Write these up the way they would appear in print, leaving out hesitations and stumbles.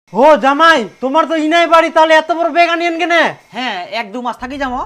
ও জামাই, তোমার তো ইনাই বাড়ি, তাহলে এত বড় ব্যাগ আনিয়েন কেনে? হ্যাঁ, 1-2 মাস থাকি যাবো।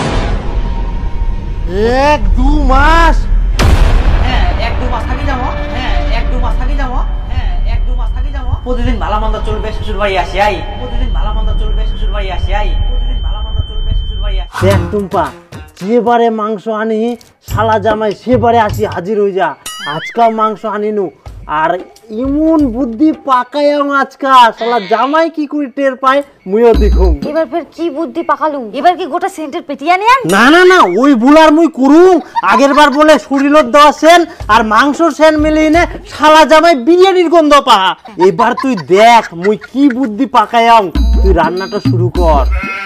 1-2 মাস? হ্যাঁ, 1-2 মাস থাকি যাবো। হ্যাঁ, 1-2 মাস থাকি যাবো। হ্যাঁ, 1-2 মাস থাকি যাবো। প্রতিদিন ভালো মন্দ চলবে, শ্বশুর বাড়ি আসি আই। প্রতিদিন ভালো মন্দ চলবে, শ্বশুর বাড়ি আসি আই। প্রতিদিন ভালো মন্দ চলবে, শ্বশুর বাড়ি আসি। দেখ টুম্পা, যেবারে মাংস আনি শালা জামাই সেবারে আসি হাজির হয়ে যা। আজকাও মাংস আনিনু, আর এমন বুদ্ধি পাকায়াম আজকা শালা জামাই কি করে টের পায় মুইও দেখুম। এবার ফের কি বুদ্ধি পাকালু? এবার কি গোটা সেন্টের পেটিয়া নিয়ান? না না না, ওই বুলার মুই করুম। আগের বার বলে শরীরত দেওয়া সেন আর মাংসর সেন মিলিয়ে নে শালা জামাই বিরিয়ানির গন্ধ পাহা। এবার তুই দেখ মুই কি বুদ্ধি পাকায়াম। তুই রান্নাটা শুরু কর।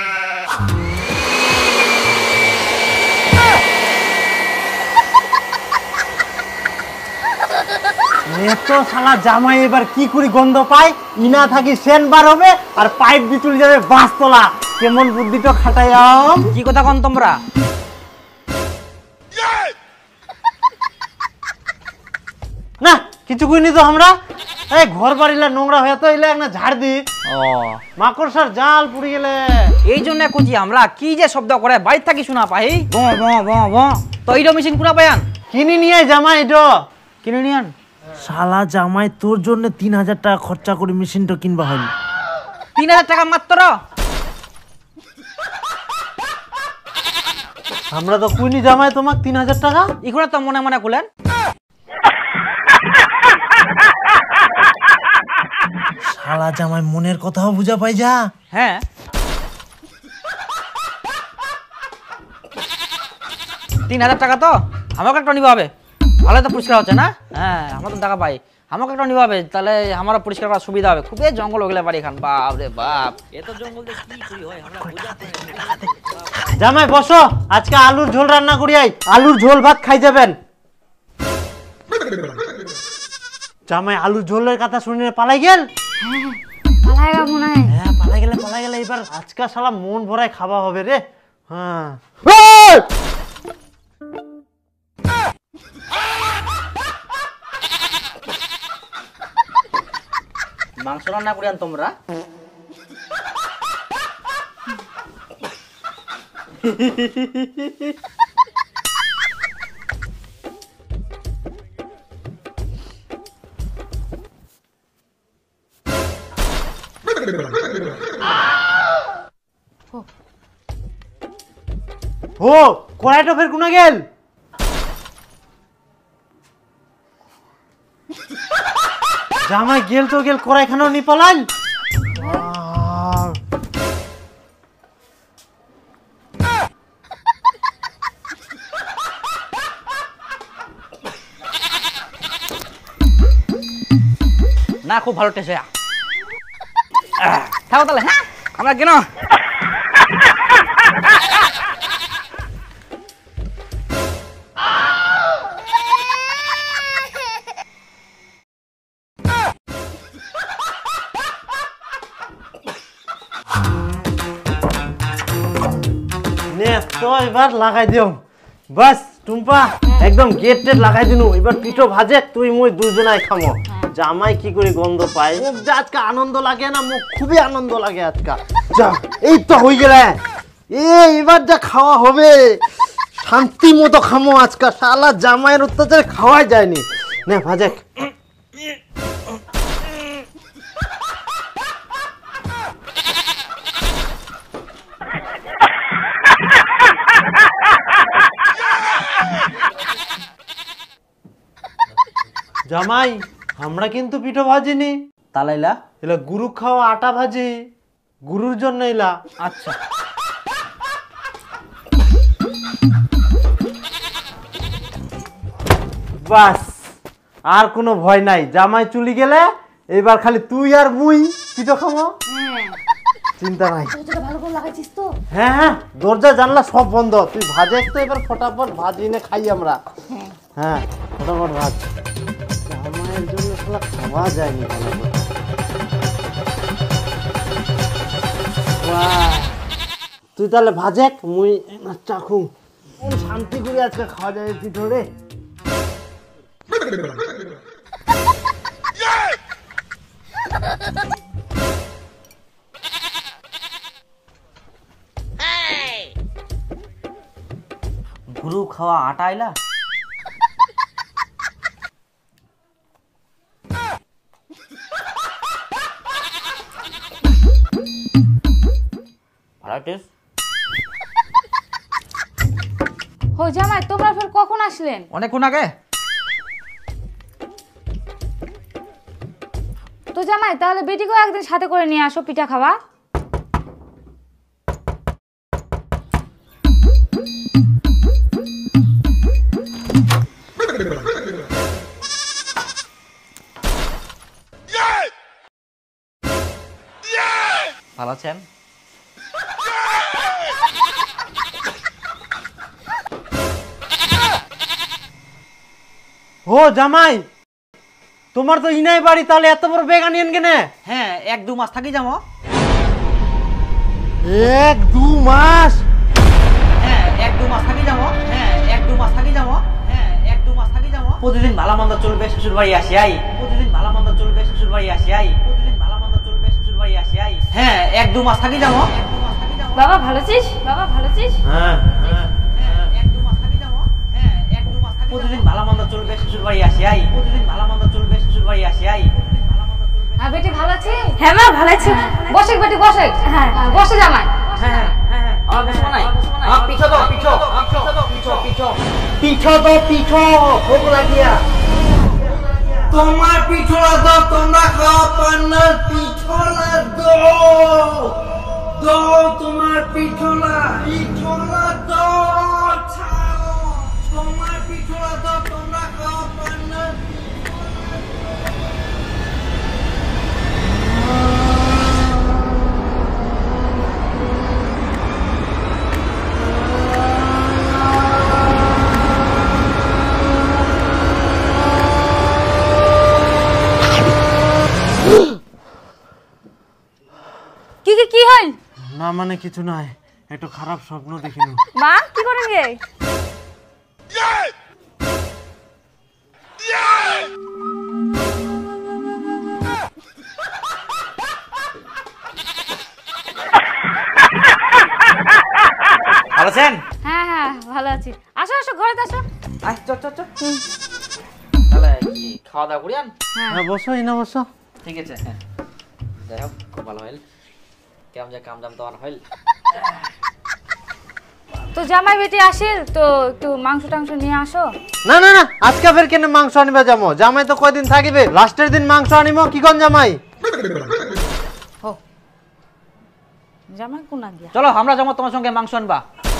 এত শালা জামাই এবার কি করে গন্ধ পায়? ইনা থাকি সেন বার হবে আর পাইপ দিয়ে চলে যাবে বাসতলা। কেমন বুদ্ধিটা খাটায়াম। কি কথা কন তোমরা? না কিছু কইনি তো আমরা। এই ঘর বাড়িলা নোংরা হয়ে তো এলে একটা ঝাড় দি। ও, মাকড়সার জাল পুড়ে গেলে এই জন্য কুচি আমরা কি যে শব্দ করে বাড়ি থাকি শোনা পাই। ব ব ব ব তো এইটা মেশিন কুনা পায়ান? কিনি নিয়ে জামাই এটা কিনে নিয়ান। শালা জামাই তোর জন্য 3000 টাকা খরচা করে মেশিনটা কিনবা হল। 3000 টাকা মাত্র? আমরা তো কইনি জামাই তোমাক 3000 টাকা। ইগুলা তো মনে মনে কুলেন। শালা জামাই মনের কথাও বুঝা পাই যা। হ্যাঁ, 3000 টাকা তো আমাকে একটা নিবা হবে। ভালো তো পরিষ্কার হচ্ছে না? হ্যাঁ, আমরা তো টাকা পাই। আমাকে একটা নিবা হবে, তাহলে আমারও পরিষ্কার করার সুবিধা হবে। খুবই জঙ্গল হয়ে গেলে বাড়ি খান। বাপ রে বাপ, এত জঙ্গল দিয়ে কি করি হয় আমরা বুঝাতে। জামাই বসো, আজকে আলুর ঝোল রান্না করি আই। আলুর ঝোল ভাত খাই যাবেন। জামাই আলুর ঝোলের কথা শুনে পালাই গেল। পালাইগা মনে হয়। হ্যাঁ পালাই গেলে এবার আজকে শালা মন ভরায় খাওয়া হবে রে। হ্যাঁ মাংস রান্না করিয়ান তোমরা? ও কড়াইটা ফের কোনা গেল? জামাই গেল তো গেল, কড়াইখানাও নি পালাল। না খুব ভালো টেস্ট। থাকো তাহলে। হ্যাঁ, আমরা কেন নে তো এবার লাগাই দিও। বাস টুম্পা একদম গেট টেট লাগাই দিনু। এবার পিঠো ভাজে তুই মুই দুজনাই খামো। জামাই কি করে গন্ধ পায়। মুখ যা আজকে আনন্দ লাগে না, মুখ খুবই আনন্দ লাগে আজকে। যা এই তো হয়ে গেলে এবার যা খাওয়া হবে শান্তি মতো খামো আজকে। শালা জামাইয়ের অত্যাচারে খাওয়াই যায়নি। নে ভাজে। জামাই আমরা কিন্তু পিঠো ভাজিনি। তালাইলা? এলা গুরু খাওয়া আটা ভাজি, গুরুর জন্য এলা। আচ্ছা, বাস আর কোনো ভয় নাই। জামাই চুলি গেলে এবার খালি তুই আর মুই পিঠো খাবো। চিন্তা নাই। ভালো করে লাগাইছিস তো? হ্যাঁ হ্যাঁ, দরজা জানলা সব বন্ধ। তুই ভাজে তো এবার ফটাফট ভাজি নে খাই আমরা। হ্যাঁ ফটাফট ভাজ। জামাইয়ের জন্য শালা খাওয়া যায়নি ভালো করে। বাহ, তুই তাহলে ভাজে মুই চাখু। শান্তি করে আজকে খাওয়া যাবে পিঠো রে। গরু খাওয়া আটা আইলা। ও জামাই তোমরা ফের কখন আসলেন? অনেকক্ষণ আগে। তো জামাই তাহলে বেটিকেও একদিন সাথে করে নিয়ে আসো পিঠা খাওয়া। ভালো আছেন? ও জামাই, তোমার তো ইনাই বাড়ি, তাহলে এত বড় ব্যাগ আনিয়েন কেনে? হ্যাঁ 1-2 মাস থাকি যাবো। 1-2 মাস? হ্যাঁ 1-2 মাস থাকি যাবো। হ্যাঁ 1-2 মাস থাকি যাবো। হ্যাঁ 1-2 মাস থাকি যাবো। প্রতিদিন ভালো মন্দ চলবে, শ্বশুর বাড়ি আসি আই। প্রতিদিন ভালো মন্দ চলবে, শ্বশুর বাড়ি আসি আই। প্রতিদিন ভালো মন্দ চলবে, শ্বশুর বাড়ি আসি আই। হ্যাঁ 1-2 মাস থাকি যাবো। বাবা ভালো আছিস? বাবা ভালো আছিস? হ্যাঁ হ্যাঁ। 1-2 মাস থাকি যাবো। হ্যাঁ 1-2 মাস থাকি। প্রতিদিন ভালো মন্দ চলবে, শ্বশুর বাড়ি আসি আই। প্রতিদিন ভালো মন্দ চলবে, শ্বশুর বাড়ি আসি আই। হ্যাঁ বেটি ভালো আছে? হ্যাঁ মা ভালো আছে। বসে বেটি বসে। হ্যাঁ বসে জামাই। হ্যাঁ হ্যাঁ হ্যাঁ আমার বসে নাই। পিছো তো পিছো, পিছো তো পিছো, পিছো পিঠো তো পিঠো, ভোগ লাগিয়া। তোমার পিঠোলা তো তোমরা খাওয়া পান্নার পিঠোলা দো দো, তোমার পিঠোলা পিঠোলা দো ছাড়ো, তোমার পিঠোলা তো তোমরা খাওয়া পান্নার। কি হল? না মানে কিছু নাই, একটু খারাপ স্বপ্ন দেখিনু। মা কি করেন গে? ভালো আছেন? হ্যাঁ হ্যাঁ ভালো আছি। আসো আসো ঘরে আসো। আয় চল চল চল। তাহলে কি খাওয়া দাওয়া করি আন? হ্যাঁ বসো, না বসো। ঠিক আছে। হ্যাঁ যাই হোক খুব ভালো হইল। কেমন যা কাম দাম তো আর হইল। তো জামাই বেটি আসিল তো একটু মাংস টাংস নিয়ে আসো। না না না, আজকে ফের কেন মাংস আনিবা যাবো? জামাই তো কয়দিন থাকিবে, লাস্টের দিন মাংস আনিব কি কোন জামাই? হো জামাই কোনা গিয়া? চলো আমরা যাবো তোমার সঙ্গে মাংস আনবা।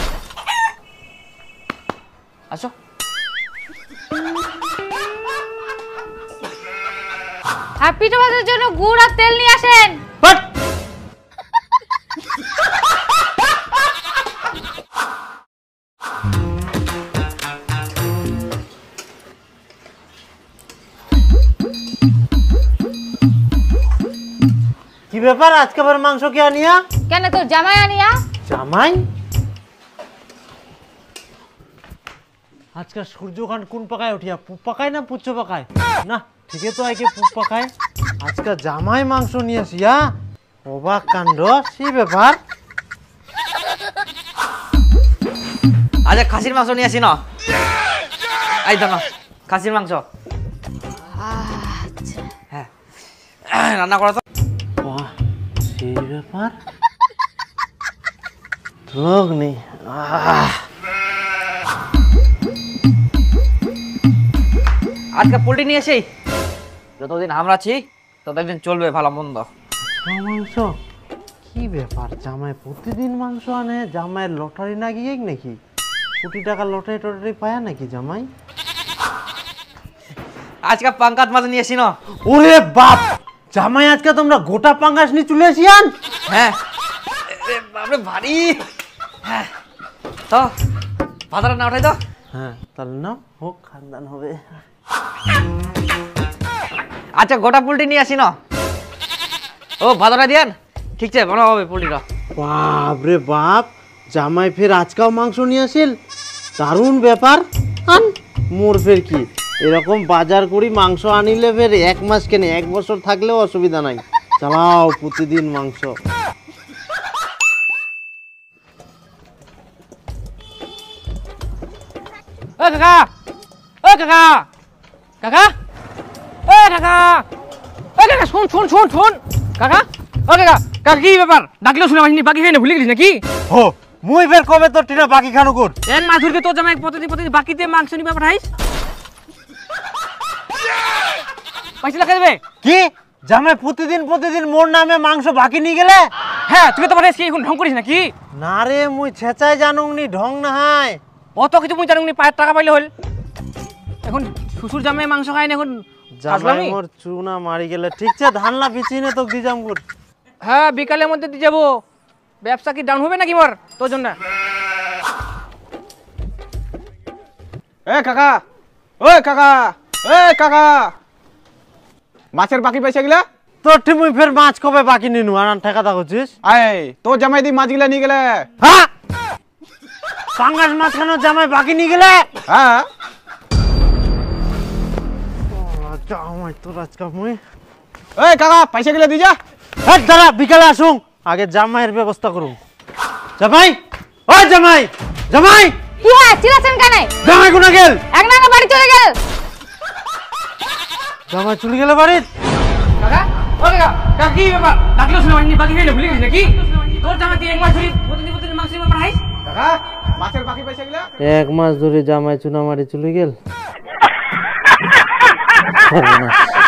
আসো। আর পিঠা ভাজার জন্য গুড় আর তেল নিয়ে আসেন। বাট! কি ব্যাপার, আজকে আবার মাংস কে আনিয়া? কেন তোর জামাই আনিয়া? জামাই? আজকাল সূর্যকান্ত কোন পাকায় উঠিয়া, পুপ পাকায় না পুচ্ছ পাকায়? না ঠিকই তো আইকে পুপ পাকায়। আজকাল জামাই মাংস নিয়ে আসিয়া, অবাক কাণ্ড। কি ব্যাপার? আচ্ছা খাসির মাংস নিয়ে আসি না। এই তো না খাসির মাংস। হ্যাঁ রান্না করা তো। বাহ, সেই ব্যাপার। লোক নেই। আজকে পোল্ট্রি নিয়ে এসেই যতদিন আমরা আছি ততদিন চলবে ভালো মন্দ। মাংস? কি ব্যাপার, জামাই প্রতিদিন মাংস আনে? জামাইয়ের লটারি না গিয়ে নাকি? কোটি টাকা লটারি টটারি পায় নাকি জামাই? আজকে পাঙ্কাত মাছ নিয়ে এসি না। ওরে বাপ, জামাই আজকে তোমরা গোটা পাঙ্গাস নিয়ে চলে আসিয়ান? হ্যাঁ বাপরে ভারী। হ্যাঁ তো ভাতাটা না ওঠাই তো। হ্যাঁ তাহলে না হোক, খানদান হবে। আচ্ছা গোটা পোল্ট্রি নিয়ে আসি না। ও ভাতাটা দিয়ান, ঠিক আছে বানাবো হবে পোল্ট্রিটা। বাপ রে বাপ, জামাই ফের আজকাও মাংস নিয়ে আসিল, দারুণ ব্যাপার। আন মোর ফের কি এরকম বাজার করি মাংস আনিলে ফের 1 মাস কেনে 1 বছর থাকলেও অসুবিধা নাই। চালাও প্রতিদিন মাংস। ও কাকা, ও কাকা, কাকা, ও কাকা, ও কাকা, শুন শুন শুন শুন কাকা, ও কাকা, কাকা কি ব্যাপার? ডাকলেও শুনে পাইনি, বাকি খাই না, ভুলে গেছিস নাকি? হো মুই ফের কবে তোর টিনা বাকি খানো কর? এন মাছ ধরতে তোর জামাই প্রতিদিন প্রতিদিন বাকিতে মাংস নিবা পাঠাইস? পয়সা লাগা দেবে? কি জামাই প্রতিদিন প্রতিদিন মোর নামে মাংস বাকি নিয়ে গেলে? হ্যাঁ, তুই তো পাঠাইস কি এখন ঢং করিস নাকি? না রে মুই ছেচাই জানুংনি, ঢং না হাই। অত কিছু মুই জানুনি, 5 টাকা পাইলে হল। এখন শ্বশুর জামাই মাংস খায় না, এখন জামাই মোর চুনা মারি গেলে ঠিক আছে, ধানলা বিচিনে তোকে দি যাম কর। হ্যাঁ, বিকালের মধ্যে দিয়ে যাবো। ব্যবসা কি ডাউন হবে নাকি মোর তোর জন্য? এ কাকা, ও কাকা, এ কাকা, মাছের বাকি পয়সা গিলা? তোর ঠিক মুই ফের মাছ কবে বাকি নিনু আর ঠেকা দা করছিস? আয় তোর জামাই দি মাছ গিলা নিয়ে গেলে। হ্যাঁ পাঙ্গাস মাছ কেন জামাই বাকি নিয়ে গেলে? হ্যাঁ জামাই তোর আজকে মুই এ কাকা পয়সা গিলা দি যা। হ্যাঁ দাঁড়া, বিকালে আসুন, আগে জামাইয়ের ব্যবস্থা করুন। জামাই, ও জামাই, জামাই, কি হয় চিল্লাছেন কেন? জামাই কোনা গেল? এক নানা বাড়ি চলে গেল। জামাই চলে গেলে বাড়িত? কাকা, ও কাকা, কাকা কি ব্যাপার? ডাকলেও শুনে পাইনি, বাকি খাই না, ভুলে গেছিস নাকি? তোর জামাই তুই 1 মাস ধরে প্রতিদিন প্রতিদিন মাংস নিবা পাঠাইস? কাকা মাছের বাকি পয়সা গিলা? 1 মাস ধরে জামাই চুনা মারি চলে গেল।